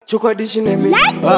chokwadi chinemi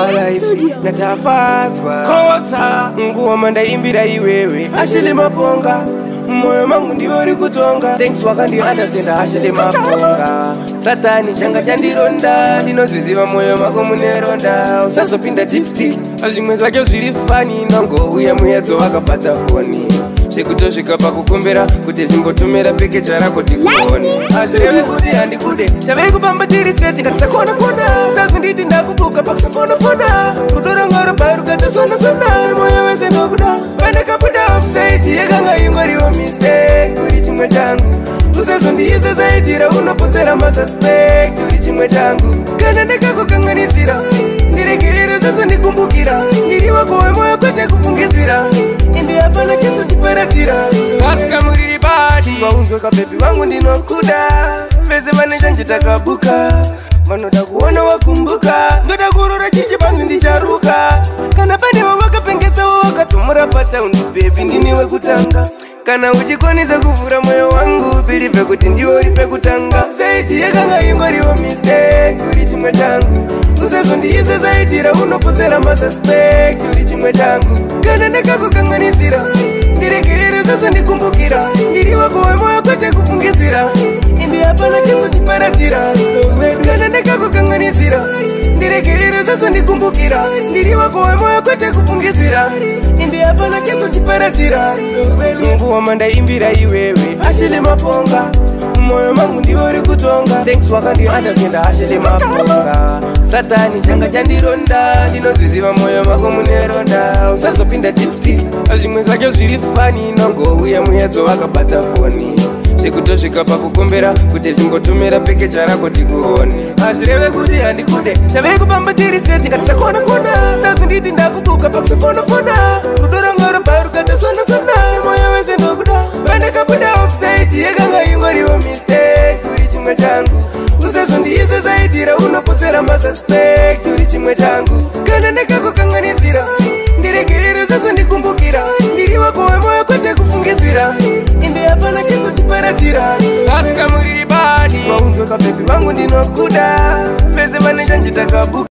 life natafadzwa kota nguwa mandaimbira iwewe ashili maponga moyo mangu ndiwe uri kutonga thanks wakandiunderstanda ashili maponga satani changa chandironda ndinoziziva moyo mako muneronda usazopinda dipti zvimwe zvake zviri fani nangouya muyedzo wakabata foni zvekutosvika pakukumbira kuti zvimbotumira pekecha rako tikuone azvireve kuti handikude tavei kupamba tiri straight ngatisakona kona tazinditi ndakubuka pakusafona rudo ranga rubai rukatasona moyo wese ndokuda vandakabuda upside yakanga ingoriwo mistake uri chimwe changu usezondiise zaitira unopotsera masuspect uri chimwe changu kana ndakakukanganisira ndiregerere sezondikumbukira ndiri wako wemoyo kwete kufungidzira ende hapana chezotiparatira sasika muriri badi waunzweka bebi wangu ndinokuda vese vane chanjitakabuka vanoda kuona wakumbuka ndoda kurora chichi panzi ndicharuka kana pane wawakapengetsawo wakatomura pataundi bebi ndini wekutanga kana uchikwanisa kuvhura moyo wangu believe kuti ndiwo uri pekutanga zaiti yakanga ingoriwo mistake uri chimwe changu usezondiise zaitira unopotsera masuspect uri chimwe changu kana ndakakukanganisira ndiregerere sezondikumbukira ndiri wako wemoyo kwete kufungidzira ende hapana chezotiparatira kana ndakakukanganisira ndiregerere sezondikumbukira ndiri wako wemoyo kwete kufungidzira ende hapana chezotiparatira nguwa mandaimbira iwewe ashili maponga moyo mangu ndiwe uri kutonga thanks wakandiunderstanda ashili maponga satani changa chandironda ndinoziziva moyo mako muneronda usazopinda dipti zvimwe zvake zviri fani nangouya muyedzo wakabata foni zvekutosvika pakukumbira kuti zvimbotumira pekecha rako tikuone azvireve kuti handikude tavei kupamba tiri straight ngatisakona kona tazinditi ndakubuka pakusafona rudo ranga rubai rukatasona moyo wese ndokuda vandakabuda upside yakanga ingoriwo mistake uri chimwe changu usezondiise zaitira unopotsera masuspect uri chimwe changu kana ndakakukanganisira ndiregerere sezondikumbukira ndiri wako wemoyo kwete kufungidzira ende hapana chezotiparatira sasika muriri badi waunzweka bebi wangu ndinokuda vese vane chanjitakabuka